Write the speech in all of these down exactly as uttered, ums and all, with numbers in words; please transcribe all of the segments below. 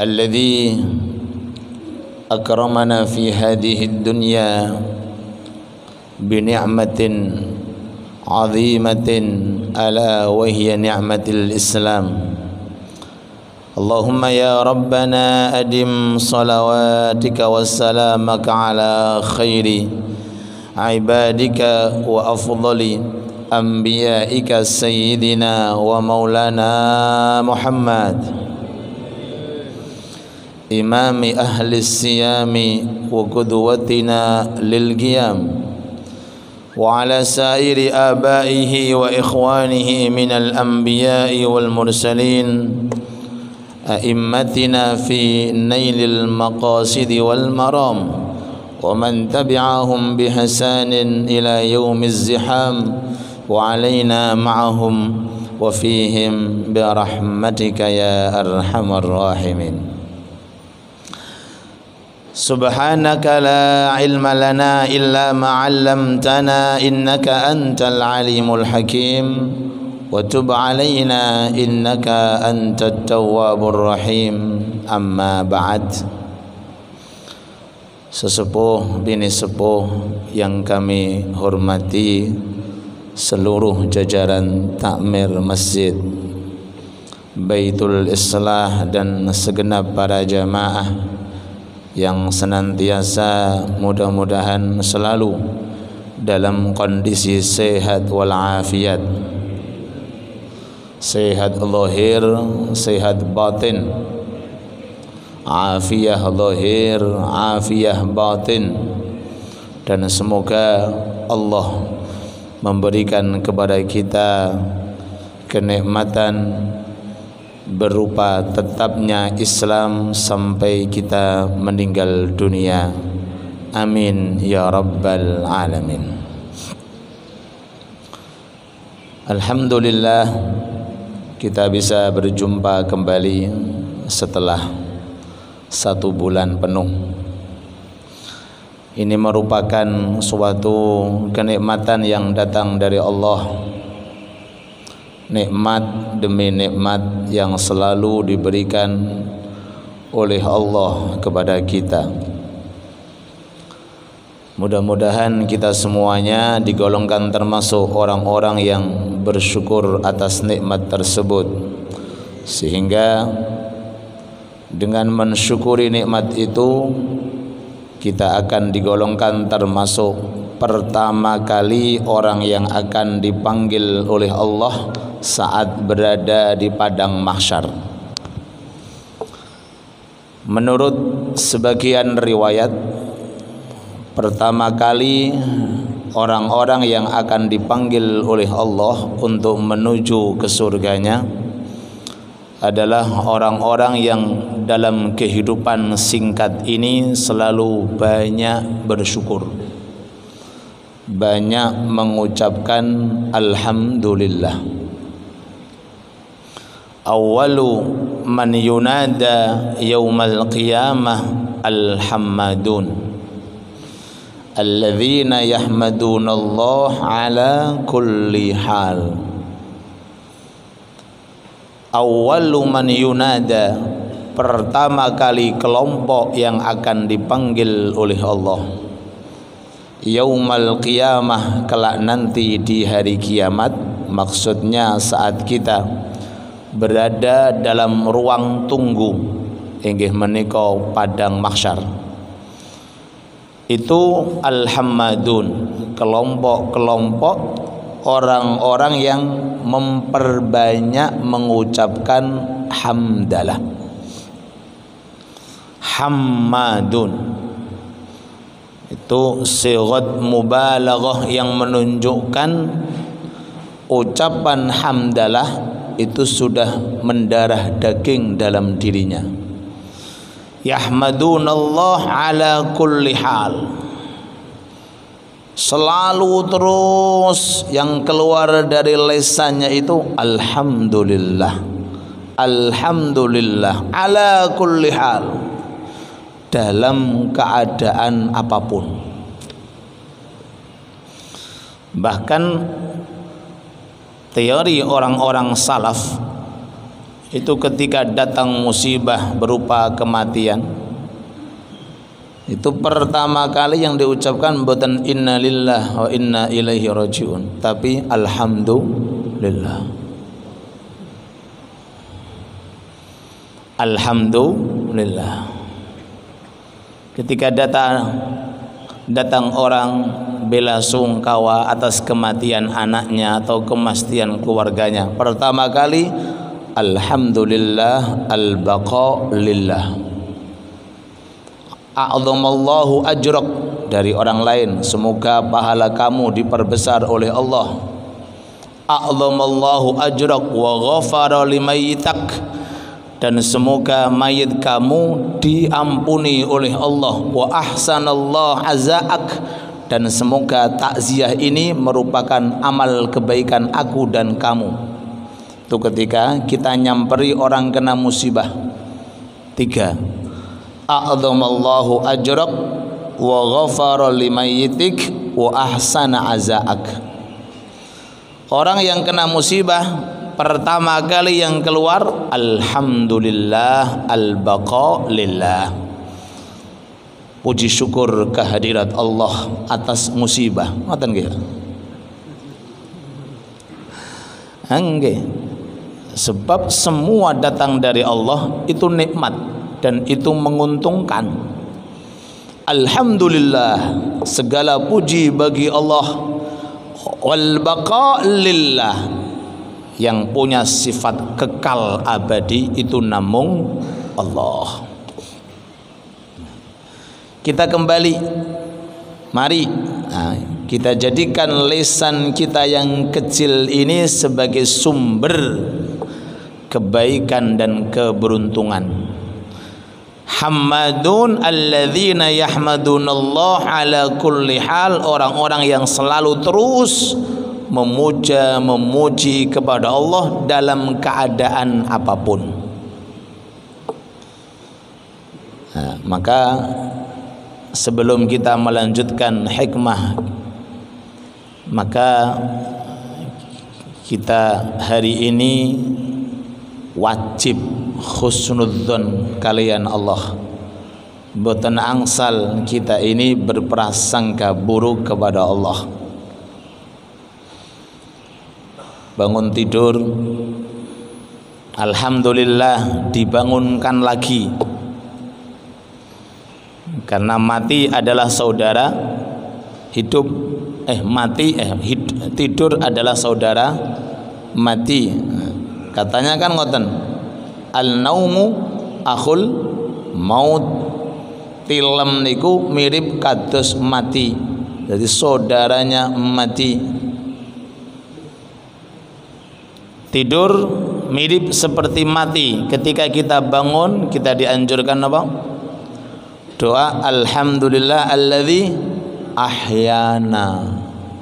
الذي أكرمنا في هذه الدنيا بنعمة عظيمة ألا وهي نعمة الإسلام. اللهم يا ربنا أدم صلواتك وسلامك على خير عبادك وأفضل أنبيائك سيدنا ومولانا محمد إمام أهل الصيام وقدوتنا للقيام، وعلى سائر آبائه وإخوانه من الأنبياء والمرسلين أئمتنا في نيل المقاصد والمرام، ومن تبعهم بإحسان إلى يوم الزحام، وعلينا معهم وفيهم برحمتك يا أرحم الراحمين. سبحانك لا علم لنا إلا ما علمتنا إنك أنت العليم الحكيم، وتب علينا إنك أنت التواب الرحيم. أما بعد. Sesepuh bini sepuh yang kami hormati, seluruh jajaran takmir Masjid Baitul Islah dan segenap para jamaah yang senantiasa mudah-mudahan selalu dalam kondisi sehat walafiat, sehat lahir, sehat batin, afiyah lahir, afiyah batin, dan semoga Allah memberikan kepada kita kenikmatan berupa tetapnya Islam sampai kita meninggal dunia. Amin ya rabbal alamin. Alhamdulillah kita bisa berjumpa kembali setelah satu bulan penuh. Ini merupakan suatu kenikmatan yang datang dari Allah, nikmat demi nikmat yang selalu diberikan oleh Allah kepada kita. Mudah-mudahan kita semuanya digolongkan termasuk orang-orang yang bersyukur atas nikmat tersebut, sehingga dengan mensyukuri nikmat itu kita akan digolongkan termasuk pertama kali orang yang akan dipanggil oleh Allah saat berada di padang mahsyar. Menurut sebagian riwayat, pertama kali orang-orang yang akan dipanggil oleh Allah untuk menuju ke surganya adalah orang-orang yang dalam kehidupan singkat ini selalu banyak bersyukur, banyak mengucapkan alhamdulillah. Awwalu man yunada yaumal qiyamah alhammadun alladzina yahmaduna Allah ala kulli hal. Awwalu man yunada, pertama kali kelompok yang akan dipanggil oleh Allah yaumal qiyamah, kelak nanti di hari kiamat. Maksudnya saat kita berada dalam ruang tunggu, inggih menika padang mahsyar. Itu al-hammadun, kelompok-kelompok orang-orang yang memperbanyak mengucapkan hamdalah. Hammadun itu sighat mubalaghah yang menunjukkan ucapan hamdalah itu sudah mendarah daging dalam dirinya. Yahmadunallah ala kulli hal, selalu terus yang keluar dari lisannya itu alhamdulillah, alhamdulillah ala kulli hal, dalam keadaan apapun. Bahkan teori orang-orang salaf itu ketika datang musibah berupa kematian, itu pertama kali yang diucapkan bukan inna lillah wa inna ilaihi rajiun, tapi alhamdulillah. Alhamdulillah. Ketika datang datang orang bela sungkawa atas kematian anaknya atau kematian keluarganya, pertama kali alhamdulillah, al-baqa lillah. A'zamallahu ajrak, dari orang lain, semoga pahala kamu diperbesar oleh Allah. A'zamallahu ajrak wa ghafara limayyitak, dan semoga mayit kamu diampuni oleh Allah. Wa ahsanallahu azaak, dan semoga takziah ini merupakan amal kebaikan aku dan kamu. Itu ketika kita nyamperi orang kena musibah. Tiga, a'zamallahu ajrak wa ghafara limayyitik wa ahsana azaak. Orang yang kena musibah pertama kali yang keluar alhamdulillah, al-baqa lillah. Puji syukur kehadirat Allah atas musibah. Ngoten nggih? Nggih. Sebab semua datang dari Allah itu nikmat dan itu menguntungkan. Alhamdulillah, segala puji bagi Allah. Wal baqa lillah, yang punya sifat kekal abadi itu namung Allah. Kita kembali, mari nah, kita jadikan lisan kita yang kecil ini sebagai sumber kebaikan dan keberuntungan. Hammadun alladzina yahmadunallah ala kulli hal, orang-orang yang selalu terus memuja memuji kepada Allah dalam keadaan apapun. Nah, maka sebelum kita melanjutkan hikmah, maka kita hari ini wajib husnudzon kalian Allah. Boten angsal kita ini berprasangka buruk kepada Allah. Bangun tidur, alhamdulillah dibangunkan lagi. Karena mati adalah saudara hidup, eh mati eh hid, tidur adalah saudara mati. Katanya kan ngoten, al-naumu akhul maut, tilem niku mirip kados mati, jadi saudaranya mati. Tidur mirip seperti mati. Ketika kita bangun, kita dianjurkan apa? Doa alhamdulillah alladzi ahyana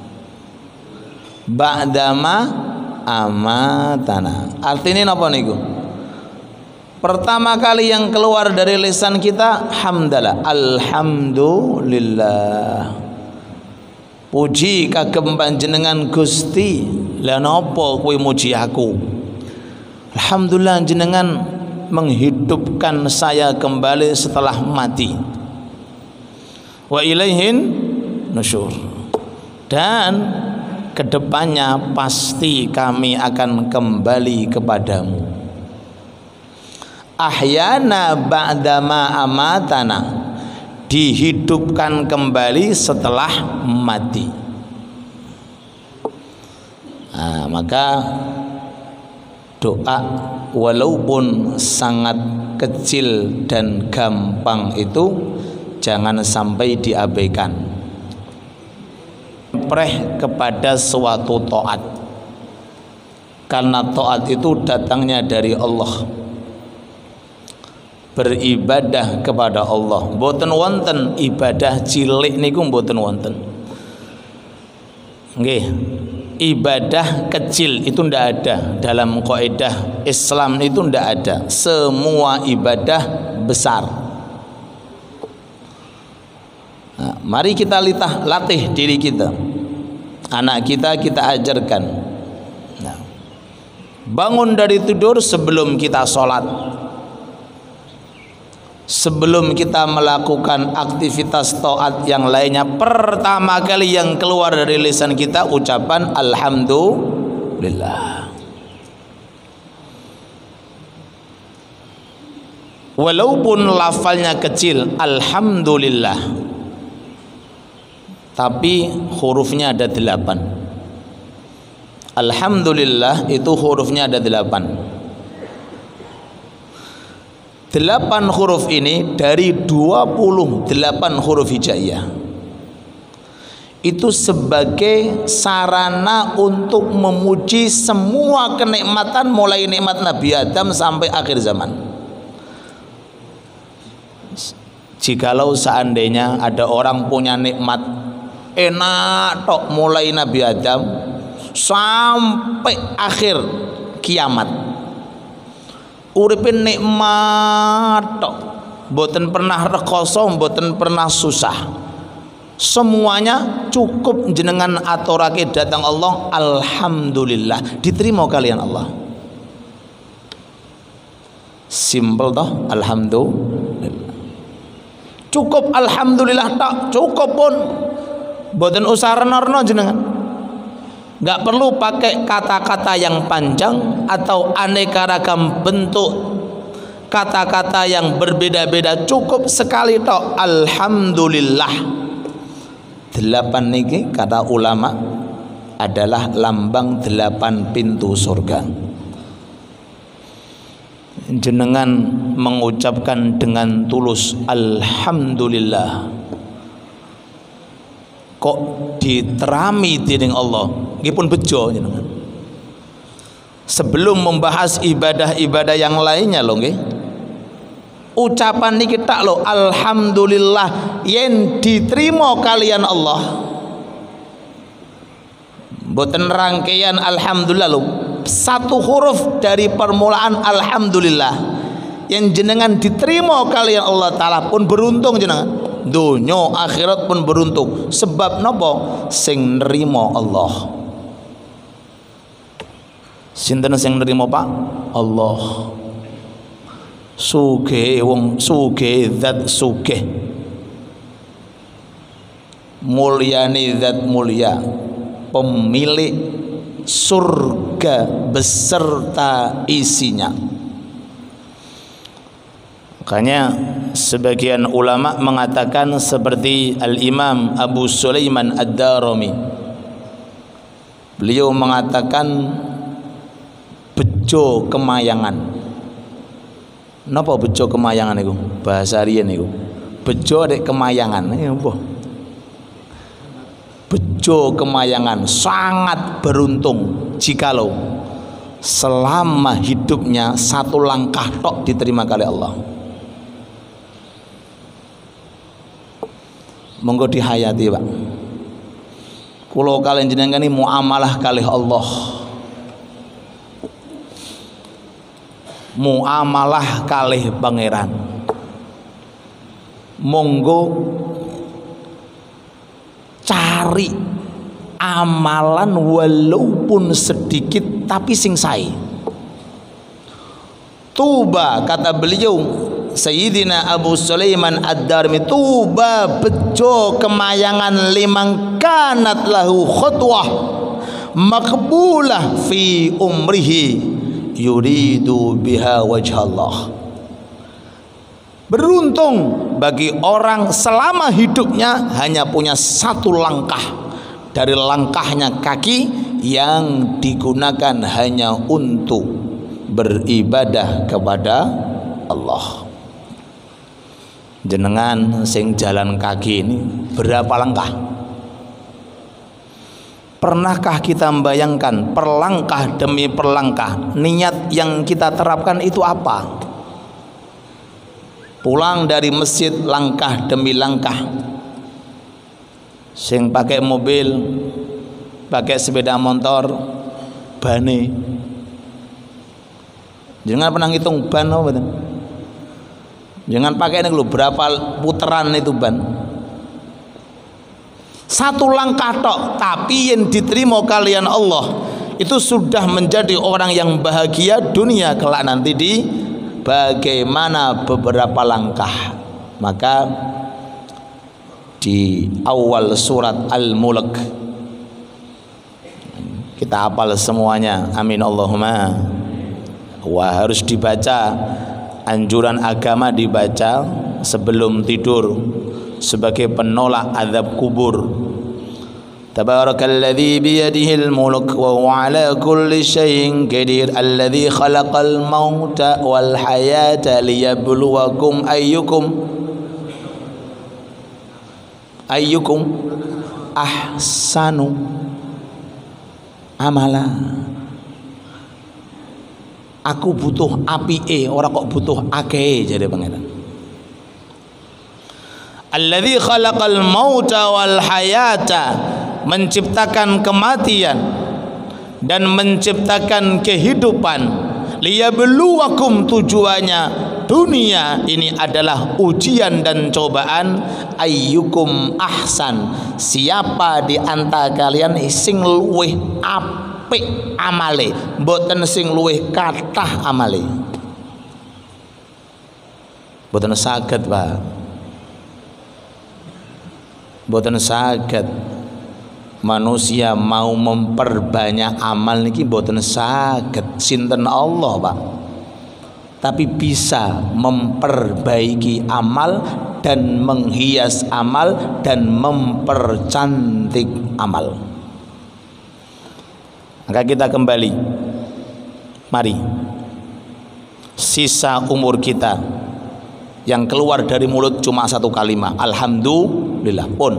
ba'dama amatana. Artinya apa niku? Pertama kali yang keluar dari lisan kita hamdalah, alhamdulillah, puji kagem panjenengan Gusti. Lah napa kowe muji aku? Alhamdulillah jenengan menghidupkan saya kembali setelah mati. Wa ilaihin nusyur, dan kedepannya pasti kami akan kembali kepadamu. Ahyana ba'dama amatana, dihidupkan kembali setelah mati. Nah, maka doa walaupun sangat kecil dan gampang itu jangan sampai diabaikan. Preh kepada suatu taat, karena taat itu datangnya dari Allah. Beribadah kepada Allah, mboten wonten ibadah cilik niku mboten wonten. Nggih, ibadah kecil itu ndak ada dalam kaidah Islam, itu ndak ada. Semua ibadah besar. Nah, mari kita litah, latih diri kita, anak kita kita ajarkan. Nah, bangun dari tidur sebelum kita sholat, sebelum kita melakukan aktivitas taat yang lainnya, pertama kali yang keluar dari lisan kita ucapan alhamdulillah. Walaupun lafalnya kecil alhamdulillah, tapi hurufnya ada delapan. Alhamdulillah itu hurufnya ada delapan. Delapan huruf ini dari dua puluh delapan huruf hijaiyah. Itu sebagai sarana untuk memuji semua kenikmatan mulai nikmat Nabi Adam sampai akhir zaman. Jikalau seandainya ada orang punya nikmat enak tok mulai Nabi Adam sampai akhir kiamat, uripin nikmat tok, mboten pernah rekoso, mboten pernah susah, semuanya cukup jenengan aturake datang Allah alhamdulillah, diterima kalian Allah. Simple toh, alhamdulillah. Cukup alhamdulillah tak, cukup pun mboten usah rena-rena jenengan. Gak perlu pakai kata-kata yang panjang atau aneka ragam bentuk kata-kata yang berbeda-beda, cukup sekali tok alhamdulillah. Delapan niki kata ulama adalah lambang delapan pintu surga. Jenengan mengucapkan dengan tulus alhamdulillah, kok diterami dening Allah, nggih pun bejo jenengan. Sebelum membahas ibadah-ibadah yang lainnya lho nggih, ucapan niki tak lho alhamdulillah yen diterima kalian Allah. Mboten rangkaian alhamdulillah lho, satu huruf dari permulaan alhamdulillah yang jenengan diterima kalian Allah Ta'ala pun beruntung jenengan, dunya akhirat pun beruntung. Sebab napa? Sing nerima Allah. Sinten sing nerima Pak? Allah. Sugih wong sugih zat sugih, mulyane zat mulya, pemilik surga beserta isinya. Makanya sebagian ulama mengatakan seperti Al-Imam Abu Sulaiman Ad-Darimi, beliau mengatakan bejo kemayangan. Napa bejo kemayangan itu? Bahasa riyen itu bejo dek kemayangan. Ya apa? Bejo kemayangan sangat beruntung jikalau selama hidupnya satu langkah tok diterima kali Allah. Monggo dihayati Pak. Kulo kalian jenengan ini muamalah kali Allah, muamalah kali pangeran. Monggo cari amalan walaupun sedikit tapi sing sae. Tuba, kata beliau Sayyidina Abu Sulaiman Ad-Darimi, tuba bejo kemayangan limang kanat lahu khutwah makbulah fi umrihi yuridu biha wajhallah. Beruntung bagi orang selama hidupnya hanya punya satu langkah dari langkahnya kaki yang digunakan hanya untuk beribadah kepada Allah. Jenengan sing jalan kaki ini berapa langkah? Pernahkah kita membayangkan perlangkah demi perlangkah niat yang kita terapkan itu apa? Pulang dari masjid langkah demi langkah. Sing pakai mobil, pakai sepeda motor, bane. Jangan pernah ngitung ban apa betul? Jangan pakai ini lu berapa putaran itu ban. Satu langkah tok, tapi yang diterima kalian Allah itu sudah menjadi orang yang bahagia dunia kelak nanti di bagaimana beberapa langkah. Maka di awal surat Al-Mulk kita hafal semuanya, amin Allahumma. Wah, harus dibaca, anjuran agama dibaca sebelum tidur sebagai penolak azab kubur. Tabarakalladzi biyadihil mulk wa huwa ala kulli syai'in qadir alladzi khalaqal mauta wal hayata liyabluwakum ayyukum ayyukum ahsanu amala. Aku butuh apike, ora kok butuh akeh jare pangeran. Alladzi khalaqal mauta wal hayata, menciptakan kematian dan menciptakan kehidupan. Liyabluwakum, tujuannya dunia ini adalah ujian dan cobaan. Ayyukum ahsan, siapa di antara kalian sing luwih apik amale, mboten sing luwih kathah amale. Mboten saged, Pak. Mboten saged manusia mau memperbanyak amal niki mboten saged, sinten Allah, Pak. Tapi bisa memperbaiki amal dan menghias amal dan mempercantik amal. Maka kita kembali, mari sisa umur kita yang keluar dari mulut cuma satu kalimat, alhamdulillah. Pun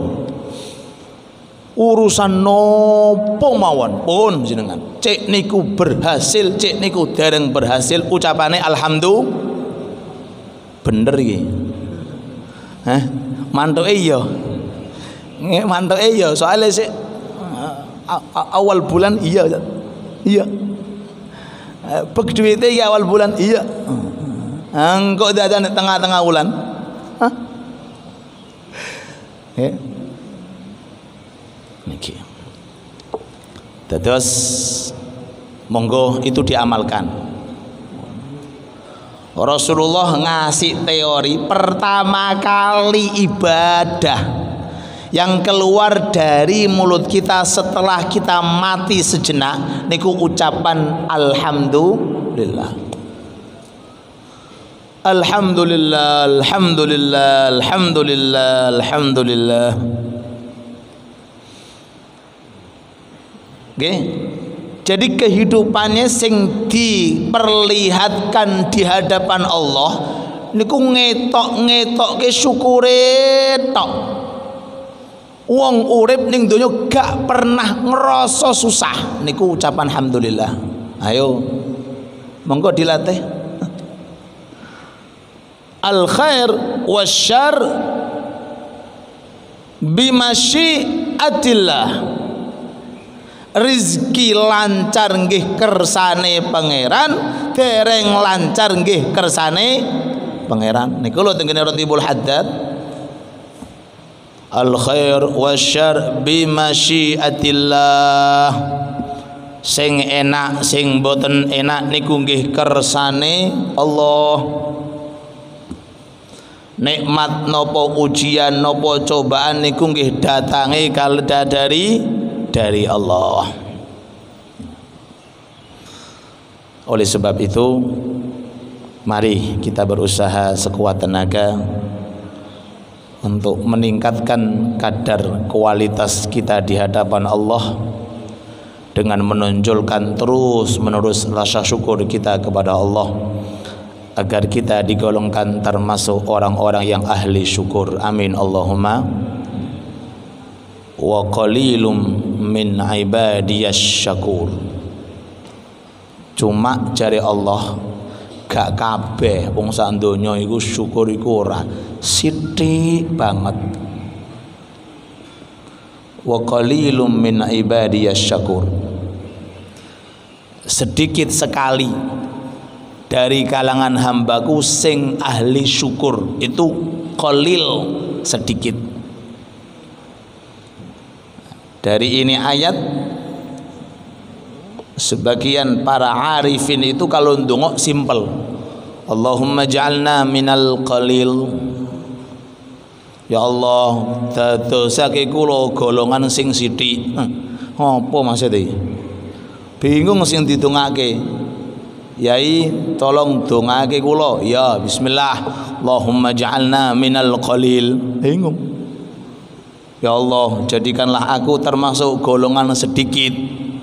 urusan nopo mawon pun jenengan cek niku berhasil, cek niku dereng berhasil, ucapane alhamdulillah bener iki. Hah? Mantuke iya. Nggih, mantuke iya, soalnya sik awal bulan iya. Iya. Bek duwite iki awal bulan iya. Engko dadan tengah-tengah bulan. Hah? Eh. Niki. Terus monggo itu diamalkan. Rasulullah ngasih teori pertama kali ibadah yang keluar dari mulut kita setelah kita mati sejenak niku ucapan alhamdulillah. Alhamdulillah, alhamdulillah, alhamdulillah, alhamdulillah. Okay. Jadi kehidupannya sing diperlihatkan di hadapan Allah niku ngetok-ngetok ke syukure tok. Wong urip ning donya gak pernah ngerasa susah niku ucapan alhamdulillah. Ayo monggo dilatih. Al khair wasyarr bimasyiatillah. Rizki lancar nggih kersane pangeran, dereng lancar nggih kersane pangeran. Niku lho tengene Ratibul Haddad. Al khair wasyarr bimasyiatillah. Sing enak sing boten enak niku nggih kersane Allah. Nikmat nopo ujian nopo cobaan niku nggih datange kaleda dari dari Allah. Oleh sebab itu mari kita berusaha sekuat tenaga untuk meningkatkan kadar kualitas kita di hadapan Allah dengan menonjolkan terus menerus rasa syukur kita kepada Allah agar kita digolongkan termasuk orang-orang yang ahli syukur. Amin Allahumma. Wa qalilum min ibadiyas syakur. Cuma jare Allah gak kabeh wong sak donya iku syukur iku ora, sithik banget. Wa qalilum min ibadiyas syakur. Sedikit sekali dari kalangan hambaku sing ahli syukur, itu qalil, sedikit. Dari ini ayat Sebagian para arifin itu kalau ndonga simpel. Allahumma ja'alna minal qalil. Ya Allah, dadosake kula golongan sing sithik. Apa maksudnya? Bingung sing didongake. Yai, tolong dongake kula. Ya, bismillah. Allahumma ja'alna minal qalil. Bingung. Ya Allah, jadikanlah aku termasuk golongan sedikit.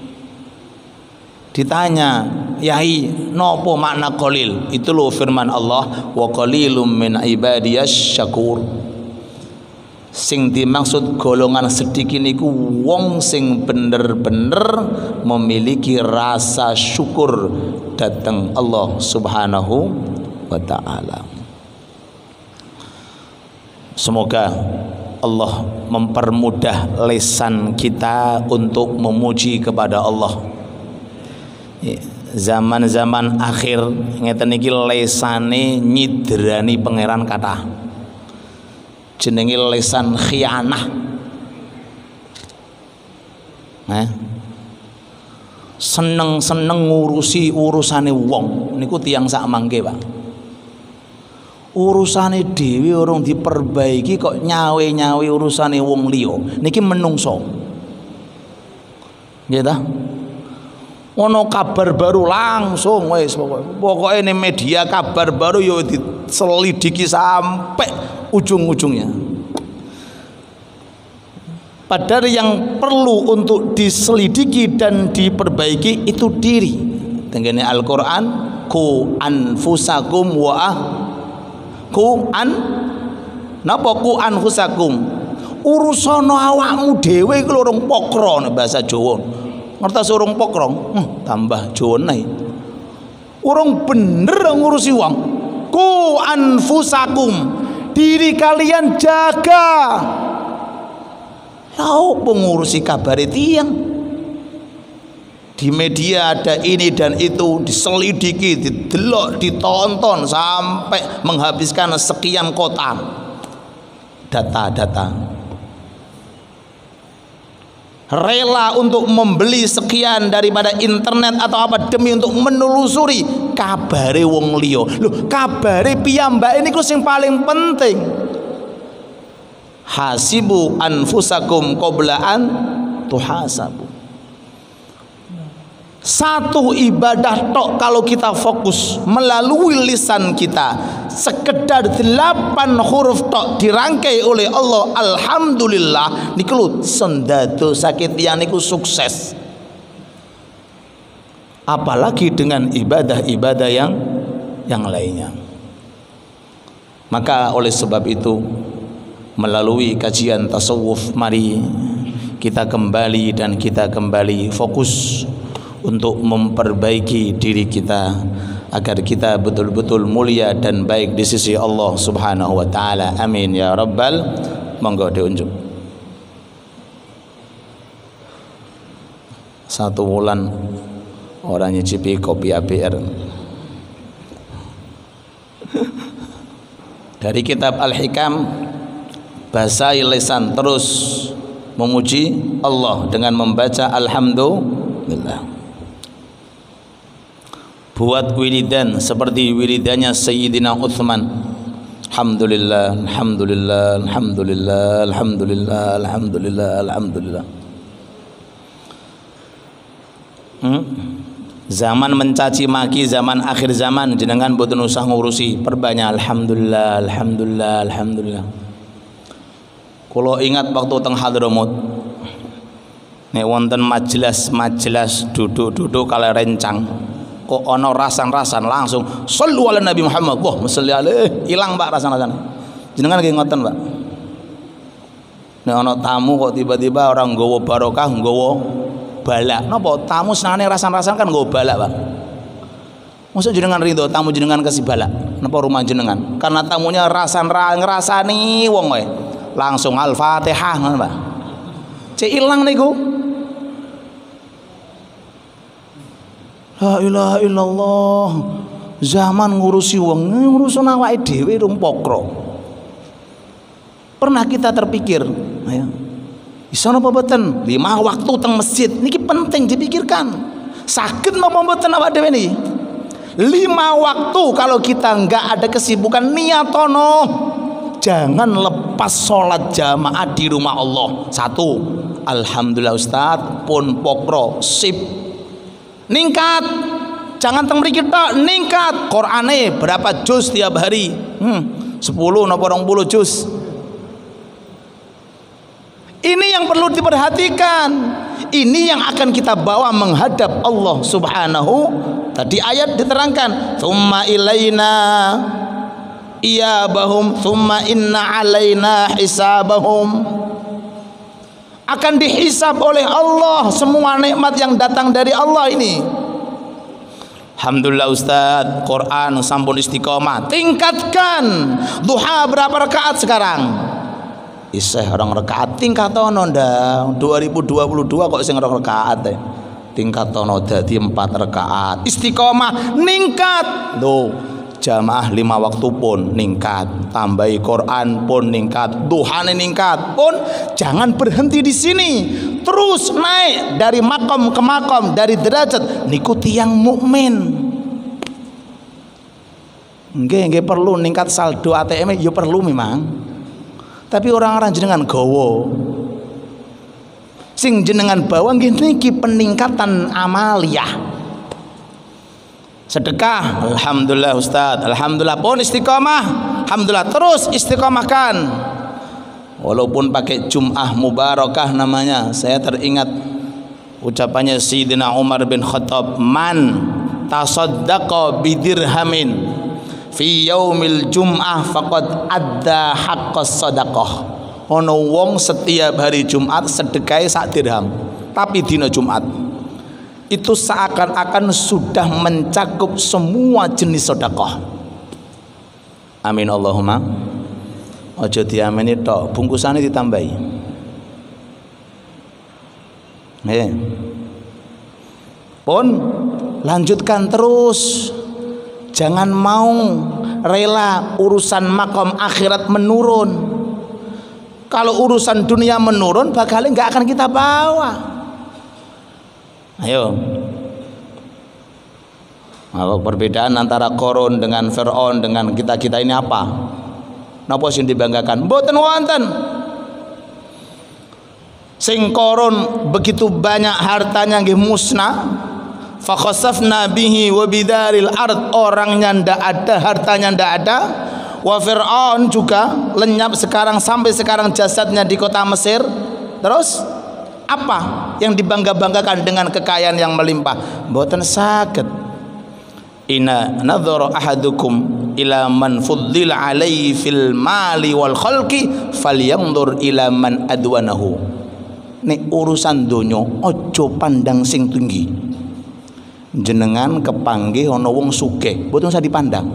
Ditanya, Yai, nopo makna qalil? Itu loh firman Allah, wa qalilum min ibadiyas syakur. Sing dimaksud golongan sedikit niku wong sing bener-bener memiliki rasa syukur datang Allah Subhanahu wa taala. Semoga Allah mempermudah lisan kita untuk memuji kepada Allah. Zaman-zaman akhir ngeten iki lesane nyidrani pangeran kathah. Jenenge lesan khianah. Nah, seneng-seneng ngurusi urusane wong niku tiyang sak mangke, Pak. Urusane dhewe urung diperbaiki kok nyawe-nyawe urusane wong liya. Niki menungso. Nggih ta? Ono kabar baru langsung wis pokoknya ini media kabar baru yo diselidiki sampai ujung-ujungnya. Padahal yang perlu untuk diselidiki dan diperbaiki itu diri. Tengene Al-Qur'an, ku anfusakum wa ah ku an napa ku anfusakum. Urusana awakmu dhewe iku lho pokro nek bahasa Jawa. Ngertos urung pokrong, hmm, tambah jonai. Urung bener ngurusi wong. Ku anfusakum, diri kalian jaga. Lau pengurusi kabar tiang. Di media ada ini dan itu, diselidiki, didelok, ditonton sampai menghabiskan sekian kota data-data. Rela untuk membeli sekian daripada internet atau apa demi untuk menelusuri kabare wong liya. Lho, kabare piyambak ini ku sing paling penting. Hasibu anfusakum qabla an tuhasabu. Satu ibadah tok kalau kita fokus melalui lisan kita, sekedar delapan huruf tok dirangkai oleh Allah, alhamdulillah niku lho sendado sakit yang niku sukses. Apalagi dengan ibadah-ibadah yang yang lainnya. Maka oleh sebab itu melalui kajian tasawuf mari kita kembali dan kita kembali fokus untuk memperbaiki diri kita agar kita betul-betul mulia dan baik di sisi Allah Subhanahu wa taala. Amin ya rabbal. Monggo diunjuk. Satu bulan orang nyicipi kopi A B R. Dari kitab Al-Hikam, bahasa lisan terus memuji Allah dengan membaca alhamdulillah. Buat wiridan seperti wiridannya Sayyidina Utsman. Alhamdulillah, alhamdulillah, alhamdulillah, alhamdulillah, alhamdulillah, alhamdulillah. Hmm? Zaman mencaci maki, zaman akhir zaman jenengan boten usah ngurusi, perbanyak alhamdulillah, alhamdulillah, alhamdulillah. Kalau ingat waktu teng Hadramut, nek wonten majelis-majelis duduk-duduk kala rencang, kok ono rasan-rasan langsung shollu ala Nabi Muhammad. Wah, sholli alaihi, ilang Pak rasan-rasan. Jenengan nggih ngoten, Pak. Nek ono tamu kok tiba-tiba orang nggawa barokah, nggawa balak. Napa tamu senane rasan-rasan kan nggawa balak, Pak. Mosok jenengan ridho tamu jenengan kasih balak. Napa rumah jenengan? Karena tamunya rasan ngrasani wong wae. Langsung Al-Fatihah ngono, Pak. Cek ilang niku. La ilaha illallah. Zaman ngurusi wong, ngurusun awake dhewe rung pokro. Pernah kita terpikir, ya. Iso napa boten? Lima waktu teng masjid niki penting dipikirkan. Sakit napa mboten awak dhewe niki? Lima waktu kalau kita enggak ada kesibukan niatono. Jangan lepas sholat jamaah di rumah Allah. Satu, alhamdulillah Ustaz pun pokro sip ningkat. Jangan teng mriki tok, ningkat. Qur'ane berapa juz tiap hari? Hmm, sepuluh napa dua puluh juz. Ini yang perlu diperhatikan. Ini yang akan kita bawa menghadap Allah Subhanahu. Tadi ayat diterangkan, "Tsumma ilaina iyabahum tsumma inna alaina hisabahum." Akan dihisab oleh Allah semua nikmat yang datang dari Allah ini. Alhamdulillah Ustaz, Quran sampun istiqomah. Tingkatkan. Duha berapa rakaat sekarang? Isih orang rakaat tingkatono ndak. dua ribu dua puluh dua kok sing orang rakaat teh. Tingkatono dadi empat rakaat. Istiqomah ningkat. Loh, jamaah lima waktu pun ningkat, tambahi Quran pun ningkat, duhane ningkat pun. Jangan berhenti di sini, terus naik dari makom ke makom, dari derajat. Niku tiyang mukmin. Nggih nggih perlu ningkat saldo A T M ya perlu memang. Tapi orang-orang jenengan gawa. Sing jenengan bawa nggih niki peningkatan amaliyah. Sedekah, alhamdulillah Ustaz, alhamdulillah pun istiqomah, alhamdulillah terus istiqomahkan. Walaupun pakai Jum'ah Mubarakah namanya, saya teringat ucapannya Sayyidina Umar bin Khattab, "Man tasaddaqa bidirhamin fi yaumil Jum'ah faqad adda haqqas sadaqah." Ono wong setiap hari Jumat sedekahe sak dirham, tapi dina Jumat itu seakan-akan sudah mencakup semua jenis sedekah. Amin Allahumma. Aja diamini tok, bungkusane ditambahi. Nggih. Pun lanjutkan terus. Jangan mau rela urusan makom akhirat menurun. Kalau urusan dunia menurun, bakal enggak akan kita bawa. Ayo. Apa perbedaan antara Qarun dengan Fir'aun dengan kita-kita ini apa? Napa sing dibanggakan? Mboten wonten. Sing Qarun begitu banyak hartanya nggih musnah. Fa khasafna bihi wa bidaril ard, orangnya ndak ada, hartanya ndak ada. Wa Fir'aun juga lenyap sekarang, sampai sekarang jasadnya di kota Mesir. Terus apa yang dibangga-banggakan dengan kekayaan yang melimpah? Mboten saged. Inna nadhara ahadukum ila man fuddila alaihi fil mali wal khalqi falyanzur ila man adwanahu. Nek urusan donya aja pandang sing tinggi. Jenengan kepanggih ana wong sugih, mboten usah dipandang.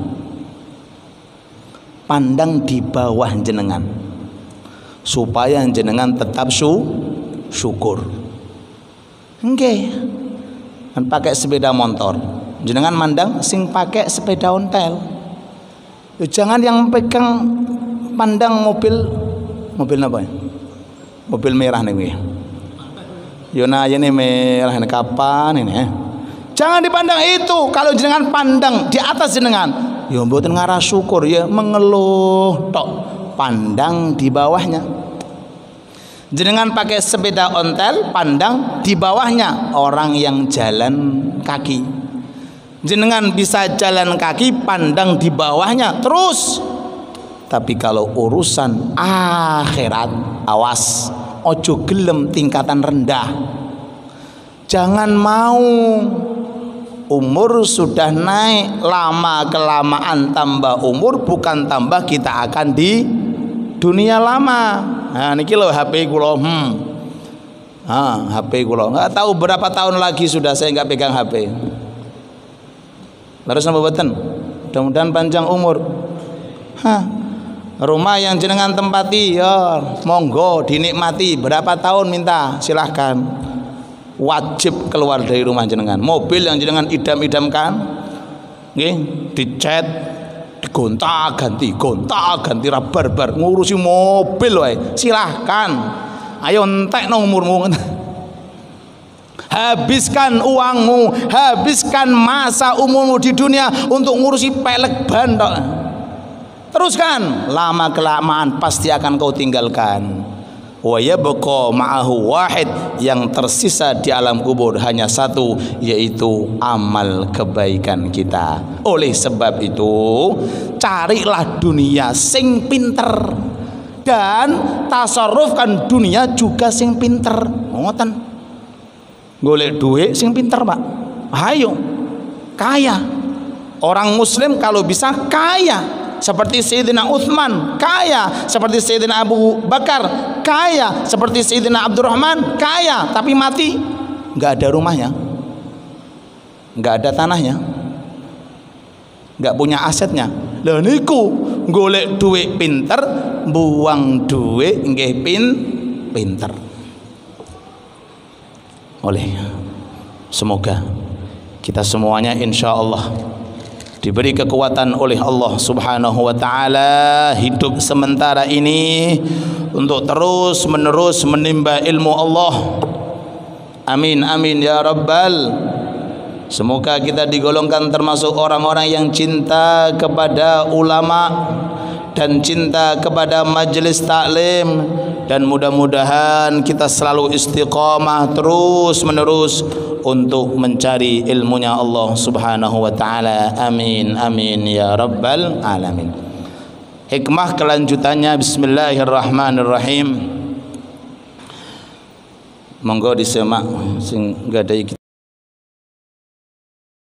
Pandang di bawah jenengan supaya jenengan tetap su syukur. Nggih. Kan pakai sepeda motor, jenengan mandang sing pakai sepeda ontel. Jangan yang pegang pandang mobil mobil apa ya? Mobil merah nih. Yona ini merah ini kapan ini ya? Jangan dipandang itu. Kalau jenengan pandang di atas jenengan, ya mboten ngarah syukur, ya mengeluh tok. Pandang di bawahnya. Jenengan pakai sepeda ontel, pandang di bawahnya orang yang jalan kaki. Jenengan bisa jalan kaki, pandang di bawahnya terus. Tapi kalau urusan akhirat, awas, ojo gelem tingkatan rendah. Jangan mau umur sudah naik, lama kelamaan tambah umur, bukan tambah kita akan di dunia lama. Nah niki lho H P kula, hmm. Ah, H P kula enggak tahu berapa tahun lagi sudah saya enggak pegang H P. Laras napa boten? Mudah-mudahan panjang umur. Hah. Rumah yang jenengan tempati ya monggo dinikmati, berapa tahun minta silahkan. Wajib keluar dari rumah jenengan. Mobil yang jenengan idam-idamkan nggih dicat, digonta-ganti, gonta-ganti ra barbar ngurusi mobil wae. Silahkan. Ayo entekno umurmu. H habiskan uangmu, habiskan masa umurmu di dunia untuk ngurusi pelek bandok. Teruskan, lama kelamaan pasti akan kau tinggalkan. Wa yabqa ma'ahu wahid, yang tersisa di alam kubur hanya satu, yaitu amal kebaikan kita. Oleh sebab itu, carilah dunia sing pinter dan tasarrufkan dunia juga sing pinter. Ngoten. Golek duit sing pinter, Pak. Ayo. Kaya. Orang muslim kalau bisa kaya. Seperti Sayyidina Utsman kaya, seperti Sayyidina Abu Bakar kaya, seperti Sayyidina Abdurrahman kaya, tapi mati nggak ada rumahnya, nggak ada tanahnya, nggak punya asetnya. Lah niku golek duit pinter, buang duit nggih pin pinter. Oleh semoga kita semuanya insya Allah diberi kekuatan oleh Allah Subhanahu wa taala hidup sementara ini untuk terus menerus menimba ilmu Allah. Amin amin ya rabbal. Semoga kita digolongkan termasuk orang-orang yang cinta kepada ulama dan cinta kepada majelis taklim, dan mudah-mudahan kita selalu istiqamah terus menerus untuk mencari ilmunya Allah Subhanahu wa taala. Amin amin ya rabbal alamin. Hikmah kelanjutannya, bismillahirrahmanirrahim. Monggo disimak sing gadai